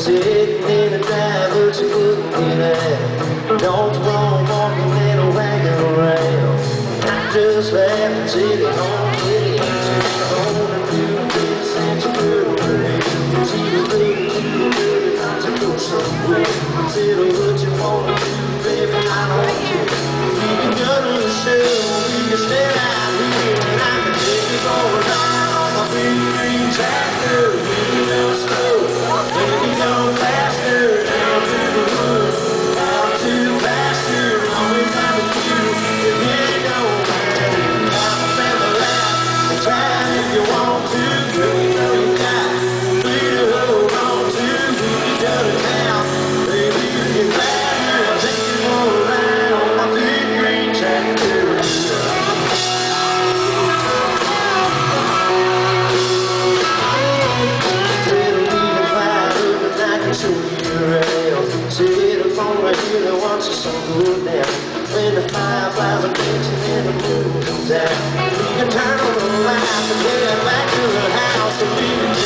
sitting in the drive, but you wouldn't get out. Don't you want walking in a wagon around? I just laughed and said it on the easy. On the blue dress and your girl parade. She was looking too good not to go somewhere. Said what you wanna do, baby, I don't care. We can go to the show, we can stay out here, and I can take you for a ride on my big green tractor. We can go slow, we can go faster, down to the woods, out to the pasture. Always have a view, if it don't matter. Have a family laugh, and try if you want to. Girl, you know you got me to hold on to. We can go to town, baby, if you're glad, I'll take you for a ride on my big green tractor. Show you around. Sit up on the hill and watch the sun go down. When the fireflies are dancing and the moon comes out, we can turn on the lights and get back to the house and we can